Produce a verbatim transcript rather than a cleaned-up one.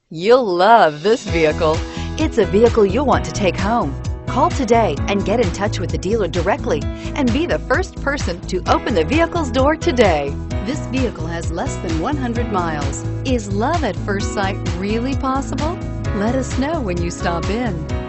You'll love this vehicle. It's a vehicle you'll want to take home. Call today and get in touch with the dealer directly and be the first person to open the vehicle's door today. This vehicle has less than one hundred miles. Is love at first sight really possible? Let us know when you stop in.